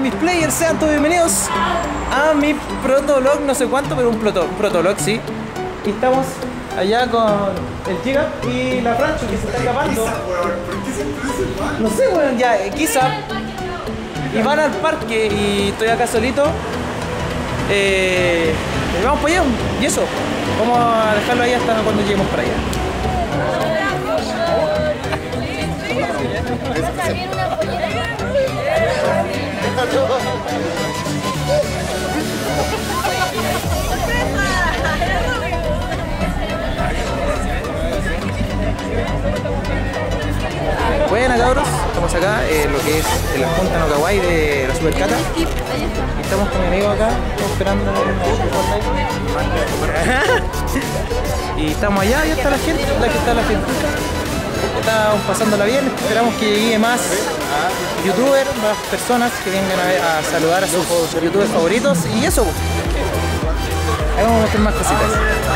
mis players, sean todos bienvenidos a mi protolog, no sé cuánto, pero un protolog, sí. Y estamos allá con el Giga y la Francho que se está escapando. No sé, weón, ya, quizá. Y van al parque y estoy acá solito. Vamos para allá, y eso. Vamos a dejarlo ahí hasta cuando lleguemos para allá. Buena, cabros, estamos acá en lo que es en la Junta No Kawaii de la Supercata. Y estamos con mi amigo acá, estamos esperando y estamos allá, ya está la gente, la que está la gente. Estamos pasándola bien, esperamos que llegue más youtubers, más personas que vengan a saludar a sus youtubers favoritos y eso. Ahí vamos a meter más cositas.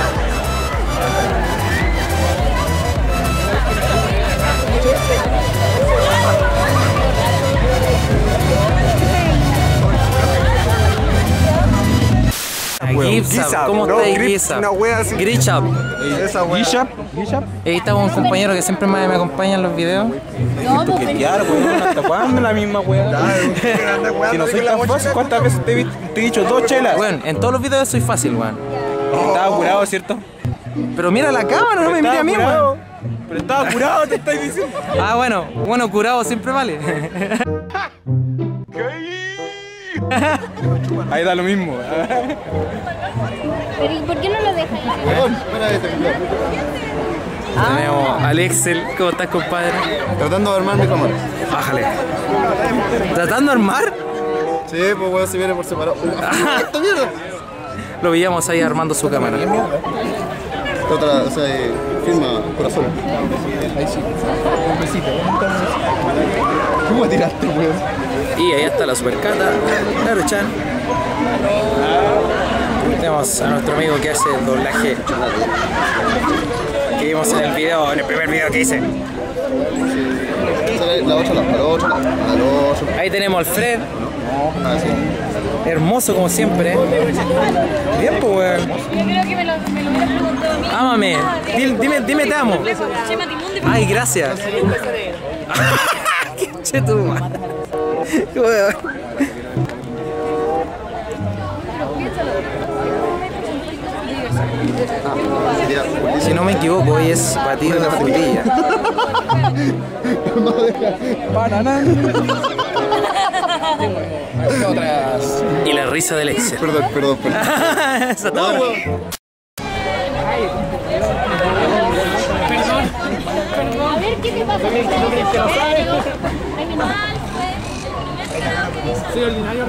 Gizap, ¿cómo está Gizap? Grishap. Ahí está un compañero que siempre me acompaña en los videos. ¿Hasta cuándo la misma wea? Si no soy tan fácil, ¿cuántas veces te he dicho 2 chelas? Bueno, en todos los videos soy fácil, weón. Estaba curado, ¿cierto? Pero mira la cámara, no me mire a mí, weón. Pero estaba curado, te estáis diciendo. Ah, bueno, curado siempre vale. Ahí da lo mismo. Pero ¿y por qué no lo dejas? Tenemos al Excel, ¿cómo estás, compadre? Tratando de armar mi cámara. Bájale. ¿Tratando de armar? Sí, pues weón, si viene por separado. ¡Esta mierda! Lo veíamos ahí armando su cámara. Otra, o sea, firma corazón. Ahí sí. Un besito. ¿Cómo tiraste, weón? Y ahí está la Supercata, Naruchan. Tenemos a nuestro amigo que hace el doblaje que vimos en el video, en el primer video que hice. La 8, la 8. Ahí tenemos al Fred. Ah, sí. Hermoso como siempre. Bien, pues, weón. Yo creo que me lo hubiera preguntado a mí. Ámame. Dime te amo. Ay, gracias. Qué cheto, man. Weón. Si no me equivoco, hoy es batido de frutilla. Banana. Y la risa del Excel. Perdón. Eso está bueno. A ver, ¿qué te pasa? Animal, Soy ordinario.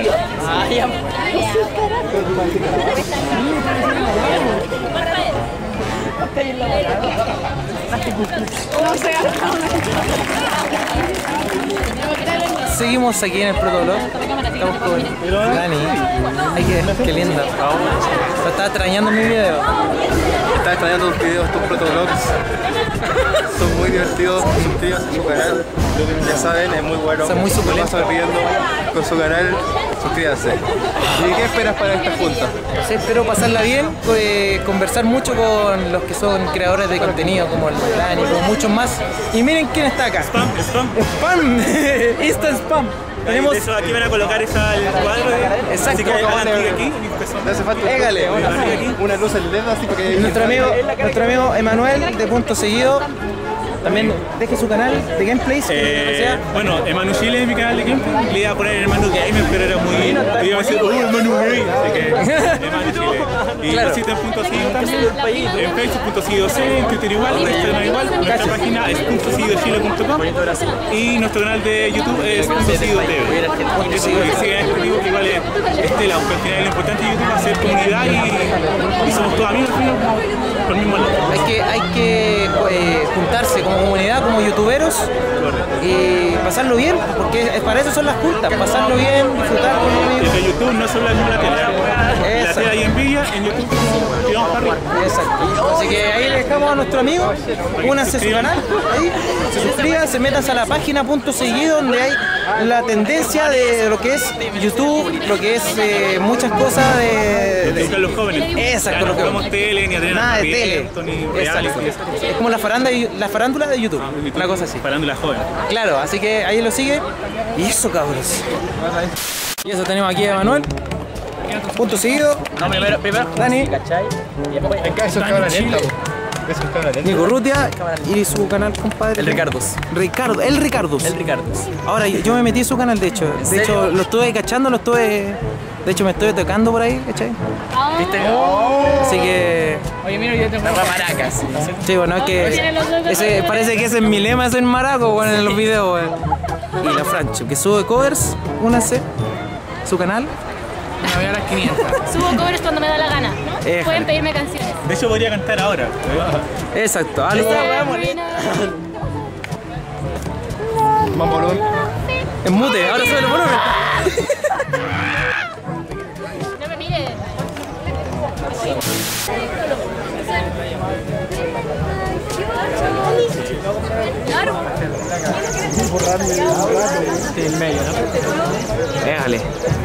Seguimos aquí en el protolog. Estamos con Dani. Ay, qué linda. Lo estaba extrañando en mi video. Estaba extrañando tus videos, tus protologs. Son muy divertidos. Suscríbanse a su canal. Ya saben, es muy bueno. Son muy suculentos. No se olviden con su canal. Suscríbanse. ¿Y qué esperas para esta junta? Sí, espero pasarla bien, conversar mucho con los que son creadores de contenido como el Dani, como muchos más. Y miren quién está acá. Spam. Insta spam. Tenemos... Eso, aquí van a colocar el cuadro. Exacto. Así que hagan clic aquí. Le hace falta una luz en LED así para que... Nuestro amigo Emanuel de Punto Seguido. También deje su canal de gameplays. Bueno, Emanu Chile es mi canal de gameplay. Le iba a poner Emanu Gamer, pero era muy... Le iba a decir, Emanu Gay. Así que Emanu Chile. Y Claro. lo en Punto Seguido también. En Facebook.seguidoc, en Twitter igual, en Instagram igual. Nuestra página es .seguidochile.com. Y nuestro canal de YouTube es .seguidotv. Y sigan este vivo que igual es Estela, porque al final lo importante de YouTube es hacer comunidad y somos todos amigos por el mismo lado. Hay que juntarse como comunidad, como youtuberos y pasarlo bien, porque para eso son las juntas, pasarlo bien, disfrutar con los amigos. Desde YouTube no solo la tele, la tele hay envidia, en YouTube tiramos para Exacto. Así que ahí le dejamos a nuestro amigo, únanse a su canal, ahí, se suscriban, se metan a la página punto seguido donde hay la tendencia de lo que es YouTube, lo que es muchas cosas de Buscan los jóvenes. Exacto, Ya lo que no vemos tele, ni Adriana nada de tele. ni Exacto. reality. Es como la farándula de YouTube, una cosa así. Farándula joven. Claro, así que ahí lo sigue. Y eso, cabros. Y eso tenemos aquí a Manuel. Punto seguido. No, primero. Dani. ¿Cachai? Y después, acá eso es cámara lenta. Eso es cámara lenta. Nico Rutia y su canal, compadre. El Ricardos. Ricardo, el Ricardos. El Ricardos. Ahora, yo me metí en su canal, de hecho. De hecho, lo estuve cachando, de hecho, me estoy tocando por ahí, ¿cachai? ¿Viste? Así que... Oye, mira, yo tengo... Las maracas. Sí, bueno, es que... parece que ese es mi lema, soy maraco, bueno, en los videos, bueno. Y la Francho, que sube covers, únanse, su canal. Me voy a las 500. Subo covers cuando me da la gana. Pueden pedirme canciones. De hecho, podría cantar ahora. Exacto, algo... Mambolón. En mute, ahora sube el volumen. No me mires. Claro. En medio, ¿no? Déjale.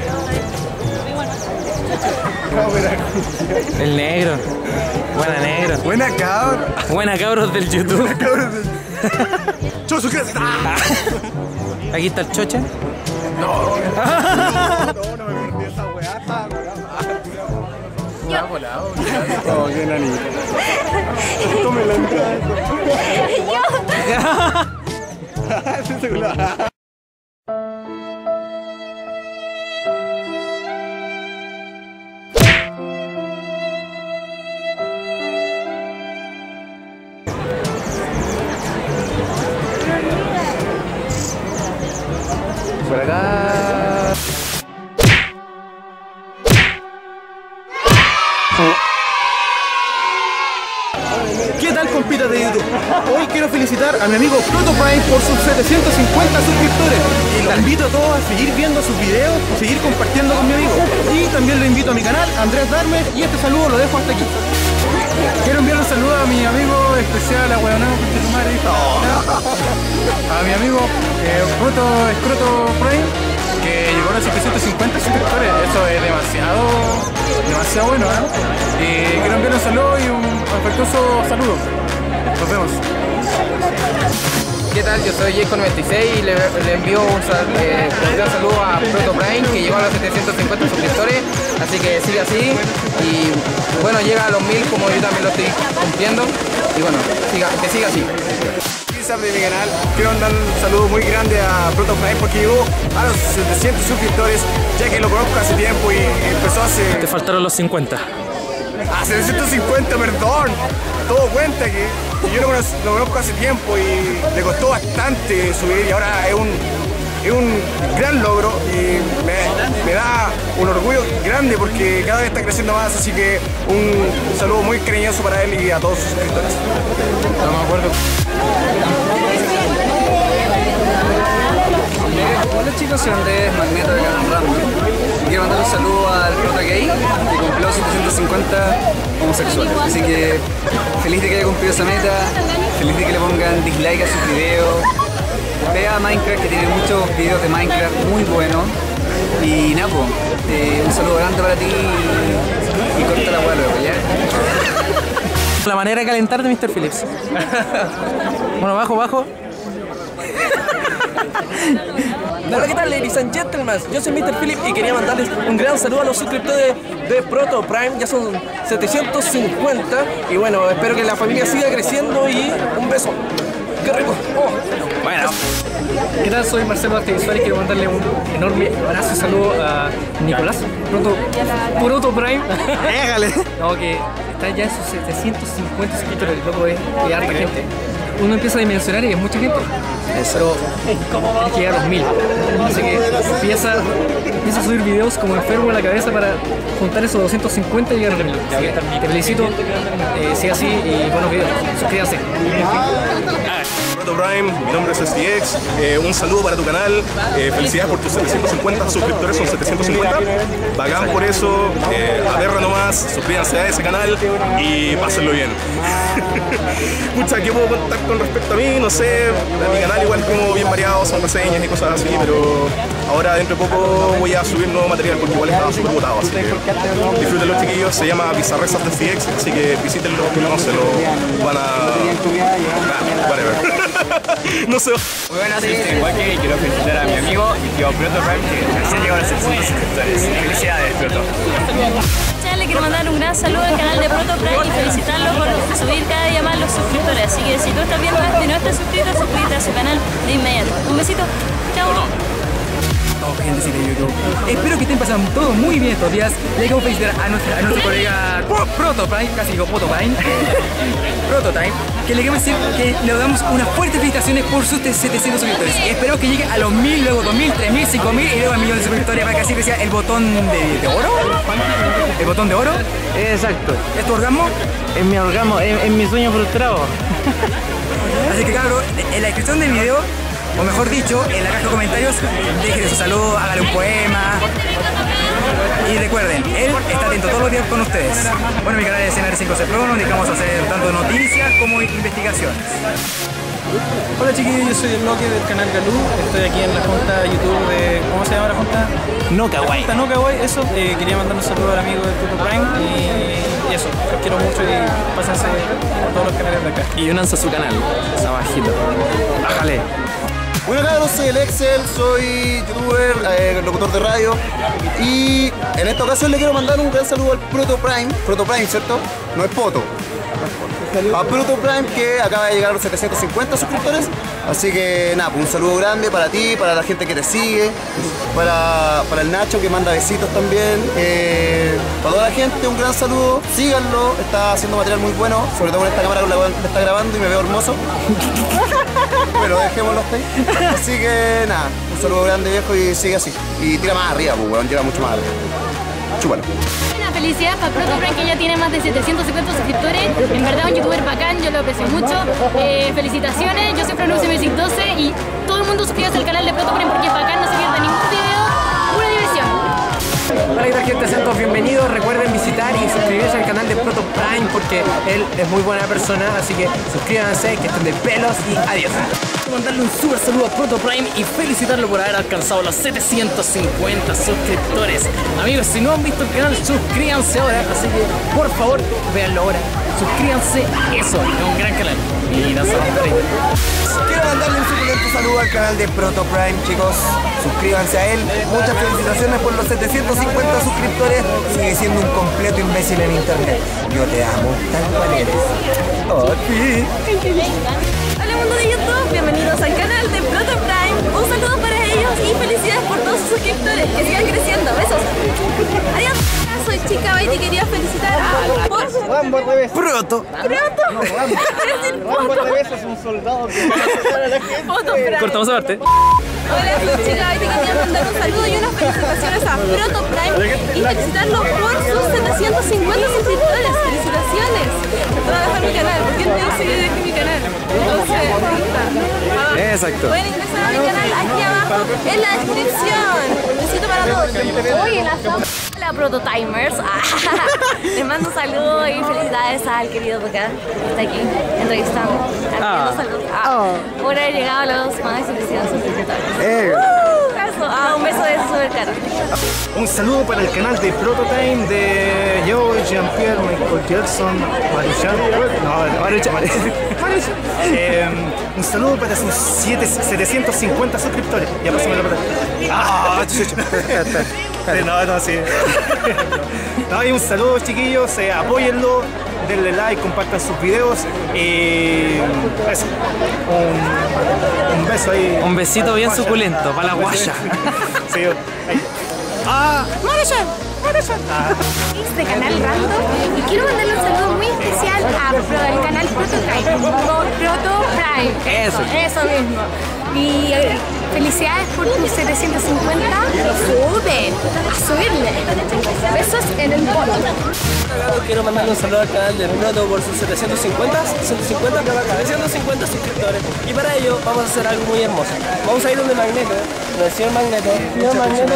El negro. Buena negro. Buena cabra. Buena cabros del YouTube. Chocho, ¿qué está? Aquí está el choche. No me perdí esa weá. Ya volado. Oh, qué nanito. Tome la entrada. Por acá. ¿Qué tal, compitas de YouTube? Hoy quiero felicitar a mi amigo Proto Prime por sus 750 suscriptores. Y los invito a todos a seguir viendo sus videos, seguir compartiendo con mi amigo. Y también lo invito a mi canal, Andrés Darmer, y este saludo lo dejo hasta aquí. Quiero enviar un saludo a mi amigo especial, a Hueonao, a mi amigo Proto Prime, que llegó a los 750 suscriptores. Eso es demasiado bueno, ¿eh? Y quiero enviar un saludo y un afectuoso saludo. Nos vemos. ¿Qué tal? Yo soy Jacob96 y le envío un gran saludo a Proto Prime, que llegó a los 750 suscriptores, así que sigue así y bueno, llega a los 1000 como yo también lo estoy cumpliendo y bueno, que siga así. De mi canal, quiero mandar un saludo muy grande a Proto Prime porque llegó a los 700 suscriptores, ya que lo conozco hace tiempo y empezó hace... Te faltaron los 50. Ah, 750, perdón. Todo cuenta que yo lo conozco hace tiempo y le costó bastante subir y ahora es un gran logro y me da un orgullo grande porque cada vez está creciendo más, así que un saludo muy cariñoso para él y a todos sus suscriptores. No me acuerdo. Hola chicos, soy Andrés Magneto de Canal Random. Quiero mandar un saludo al Prota Gay, que cumplió 750 homosexuales. Así que feliz de que haya cumplido esa meta, feliz de que le pongan dislike a sus videos. Vea Minecraft, que tiene muchos videos de Minecraft muy buenos. Y Napo, un saludo grande para ti y corta la hueá luego, ¿ya? La manera de calentar de Mr. Phillips. Bueno, bajo. Hola, ¿qué tal, ladies and gentlemen? Yo soy Mr. Philip y quería mandarles un gran saludo a los suscriptores de Proto Prime. Ya son 750 y bueno, espero que la familia siga creciendo y un beso. ¡Qué rico! Oh. Bueno. ¿Qué tal? Soy Marcelo Artevisual y quiero mandarle un enorme abrazo y saludo a Nicolás, Proto Prime. Déjale. No, que está ya en sus 750 suscriptores, loco, es harta gente. Uno empieza a dimensionar y es mucha gente. Pero hay que llegar a los 1000. Así que empieza a subir videos como enfermo en la cabeza para juntar esos 250 y llegar a los 1000. Te felicito, sigue así y buenos videos. Suscríbanse. Proto Prime, mi nombre es STX, un saludo para tu canal, felicidades por tus 750 suscriptores, son 750, bacán por eso, aterra nomás, suscríbanse a ese canal y pásenlo bien. Pucha, ¿qué puedo contar con respecto a mí? No sé, mi canal igual como bien variado, son reseñas y cosas así, pero ahora dentro de poco voy a subir nuevo material porque igual estaba súper botado, así que disfruten los chiquillos, se llama Bizarrezas de STX, así que visítenlo, no se lo van a... whatever. No sé. Muy buenas, igual que quiero felicitar a mi amigo y tío Proto Prime que recién llegó a los 600 suscriptores. Felicidades, Proto. Le quiero mandar un gran saludo al canal de Proto Prime y felicitarlo por subir cada día más los suscriptores. Así que si tú estás viendo esto y no estás suscrito, suscríbete a su canal de inmediato. Un besito. Chao. Gente de YouTube. Espero que estén pasando todo muy bien estos días. Le quiero felicitar a nuestro colega Proto Prime, casi digo Proto Prime, Proto Time, que le queremos decir que le damos unas fuertes felicitaciones por sus 700 suscriptores. Y espero que llegue a los 1000, luego 2000, 3000, 5000 y luego al millón de suscriptores para que así sea el botón de oro. ¿El botón de oro? Exacto. ¿Es tu orgasmo? Es mi orgasmo, es mi sueño frustrado. Así que cabrón, en la descripción del video, o mejor dicho, en la caja de comentarios, déjenle su saludo, hágale un poema. Y recuerden, él está atento todos los días con ustedes. Bueno, mi canal es NR5C Pro, nos dedicamos a hacer tanto noticias como investigaciones. Hola chiquillos, yo soy el Loque del canal Galú. Estoy aquí en la junta YouTube de... ¿cómo se llama la junta? No Kawaii. No Kawaii, eso. Quería mandar un saludo al amigo de Proto Prime y eso. Los quiero mucho y pásense por todos los canales de acá. Y únanse a su canal, abajito. Bájale. Bueno cabros, soy el Excel, soy youtuber, locutor de radio y en esta ocasión le quiero mandar un gran saludo al Proto Prime, ¿cierto? No es Poto. A Proto Prime que acaba de llegar a los 750 suscriptores, así que nada, pues un saludo grande para ti, para la gente que te sigue, para el Nacho que manda besitos también, para toda la gente un gran saludo, síganlo, está haciendo material muy bueno, sobre todo con esta cámara con la cual me está grabando y me veo hermoso. Bueno, dejémoslo hasta ahí. Así que nada, un saludo grande viejo y sigue así. Y tira más arriba, pues weón, tira mucho más arriba. Chúpalo. Felicidades para Proto Prime que ya tiene más de 750 suscriptores. En verdad un youtuber bacán, yo lo aprecio mucho. Felicitaciones, yo soy Franux Music 12 y todo el mundo suscríbase al canal de Proto Prime porque es bacán, no se pierda ningún video, pura diversión. Hola, ¿qué tal gente? Sean todos bienvenidos. Recuerden visitar y suscribirse al canal de Proto Prime porque él es muy buena persona, así que suscríbanse, que estén de pelos y adiós. Mandarle un super saludo a Proto Prime y felicitarlo por haber alcanzado los 750 suscriptores. Amigos, si no han visto el canal, suscríbanse ahora, así que por favor, véanlo ahora. Suscríbanse, eso, es un gran canal. Y nos vemos por ahí. Quiero mandarle un suculento saludo al canal de Proto Prime, chicos. Suscríbanse a él. Muchas felicitaciones por los 750 suscriptores. Sigue siendo un completo imbécil en internet. Yo te amo, tal cual eres. Oh, sí. Hola mundo de YouTube, bienvenidos al canal de Proto Prime. Un saludo para ellos y felicidades por todos sus suscriptores. Que sigan creciendo. Besos. Adiós. Soy Chica Baiti y quería felicitar a Proto. No, Rambo al revés es un soldado que va a pasar a la gente. Cortamos aparte. Hola, soy Chica Baiti y quería mandar un saludo y unas felicitaciones a Proto Prime y felicitarlo por sus 750 suscriptores. Felicitaciones. Voy a dejar mi canal porque no tengo seguidores en mi canal. Entonces, exacto. Pueden ingresar a mi canal aquí abajo en la descripción. Besito para todos. Hola Proto Timers. Les mando un saludo y felicidades al querido Boca que está aquí entrevistando. Por haber llegado a los más de 700 suscriptores. Un beso de super caro. Un saludo para el canal de Proto Time de yo, Jean-Pierre, Michael Jackson, un saludo para sus 750 suscriptores. Ya pasó la plata. No, sí. No, y un saludo, chiquillos, apóyenlo, denle like, compartan sus videos y eso. Un beso ahí. Un besito bien suculento para la guaya. Sí, Este canal random y quiero mandarle un saludo muy especial al canal Proto Prime. Eso mismo. Y felicidades por tus 750. ¡Sube! ¡A subirle! Besos en el polo. Quiero mandarle un saludo al canal de Proto por sus 750 suscriptores. Y para ello vamos a hacer algo muy hermoso. Vamos a ir donde Magneto, el señor Magneto. Señor Magneto.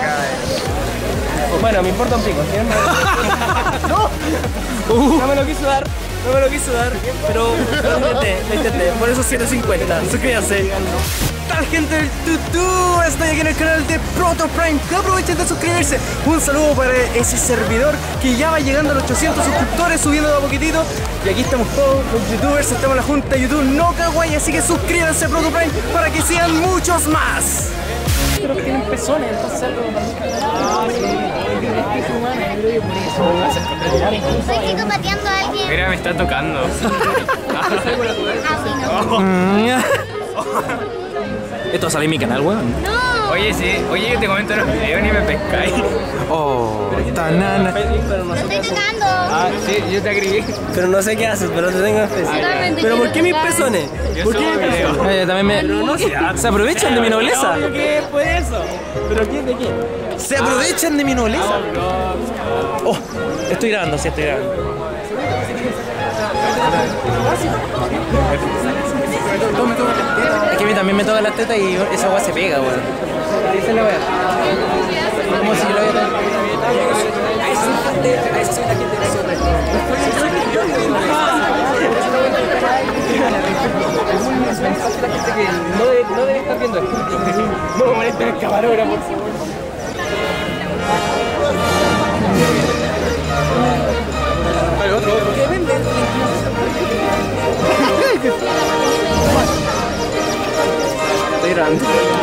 Bueno, me importa un pico, señor Magneto. No me lo quiso dar. Pero lo intenté. Por eso 750. Suscríbanse. Tal gente del YouTube, estoy aquí en el canal de Proto Prime. No aprovechen de suscribirse. Un saludo para ese servidor que ya va llegando a los 800 suscriptores, subiendo de a poquitito. Y aquí estamos todos los youtubers, estamos en la junta de YouTube no kawaii, así que suscríbanse a Proto Prime para que sean muchos más. Pero que tienen pezones, entonces algo Estoy pateando a alguien. Mira, me está tocando. ¿Esto va a salir en mi canal, weón? No. Oye, sí. Oye, yo te comento los videos ni me pescáis. Oh, tanana. Lo estoy tocando. Ah, sí, yo te agregué. Pero no sé qué haces, pero te tengo en fe. ¿Pero por qué mis pezones? ¿Por qué mis pezones? También me... ¿Se aprovechan de mi nobleza? ¿Qué fue eso? ¿Pero quién de quién? ¿Se aprovechan de mi nobleza? Oh, estoy grabando, sí, estoy grabando. Es que a mí también me toca las tetas y esa agua se pega, weón. Esa es la weá. Como si yo lo hubiera... A eso soy la gente de Sorre. La gente que no debe estar viendo esto. No molesten el camarógrafo, por favor. Vale, otro. ¿Qué vende? Estoy grabando.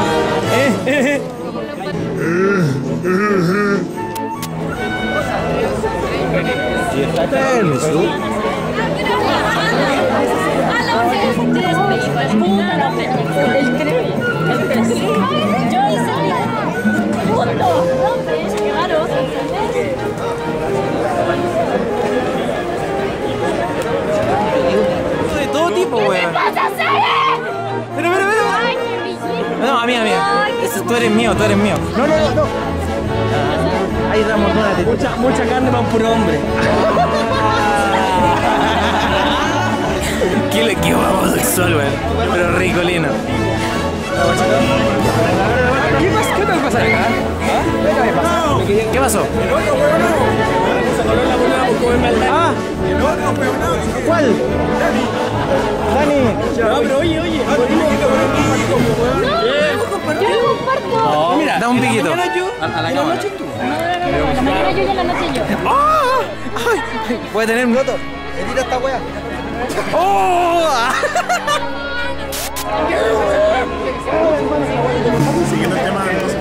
De todo tipo, weón. ¿Qué pasa, Pero. No, a mí. Tú eres mío. No. Ahí damos mucha carne para un puro hombre. Qué vamos sexual, weón. Pero ricolino. ¿Qué tal pasa acá? ¿Qué pasó? Ah, ¿cuál? Dani. No, pero oye. Yo lo comparto. No, mira, da un piquito. A la mañana yo y a la noche yo. Puede tener un loto. Tira esta weá. ¡Oh! Siguiendo el tema, entonces.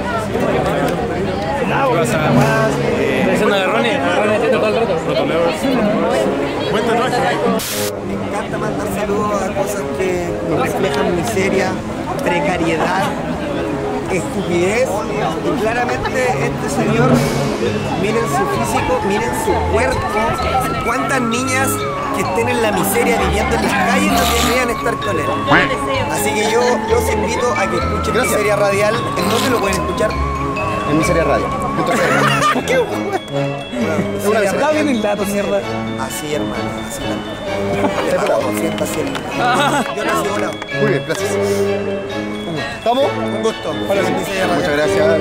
¿Estás diciendo agarrones? Todo el rato. Buen tatuaje. Me encanta mandar saludos a cosas que reflejan miseria, precariedad, estupidez. Y claramente este señor, miren su físico, miren su cuerpo. ¿Cuántas niñas que estén en la miseria viviendo en las calles no deberían estar con él? Así que yo los invito a que escuchen Miseria Radial. ¿En dónde lo pueden escuchar? En Miseria Radio. ¿Qué? Está bien el dato, mierda. Así, hermano, así también. Sienta así el... Yo nací volado. Muy bien, gracias. ¿Estamos? Un gusto. Muchas gracias.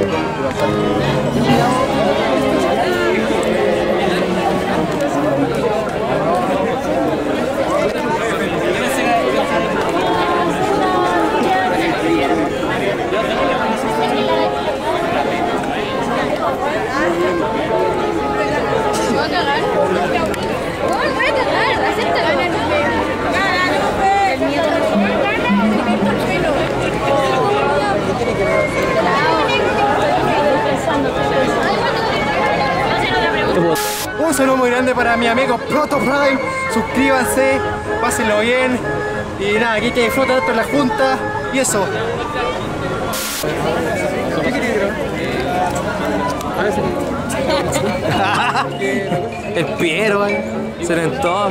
Un saludo muy grande para mi amigo Proto Prime. Suscríbanse, pásenlo bien. Y nada, aquí que disfrutan esto en la junta. Y eso. ¿Qué quieres? El Piero, se ven todos.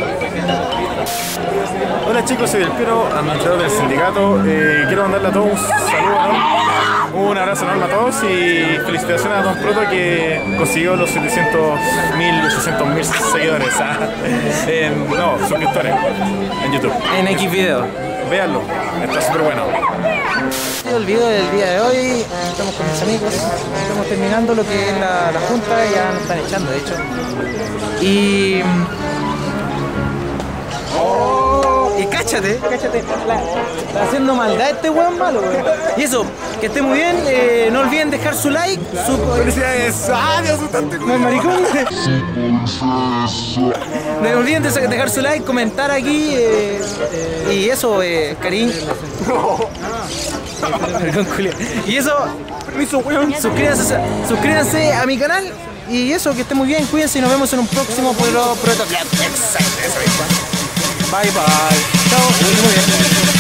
Hola chicos, soy el Piero, administrador del sindicato. Quiero mandarle a todos un saludo, ¿no? Un abrazo enorme a todos y felicitaciones a Don Proto que consiguió los 700.000 seguidores. No, suscriptores en YouTube. En X video. Véanlo, está súper bueno. El video del día de hoy, estamos con mis amigos, estamos terminando lo que es la junta, ya nos están echando de hecho. Y cáchate, está haciendo maldad este weón malo, weón. Y eso, que esté muy bien, no olviden dejar su like, felicidades, adiós, no es maricón. No olviden dejar su like, comentar aquí, y eso, cariño. Y eso, suscríbanse a mi canal. Y eso, que esté muy bien, cuídense y nos vemos en un próximo Proto. Bye bye. Chao.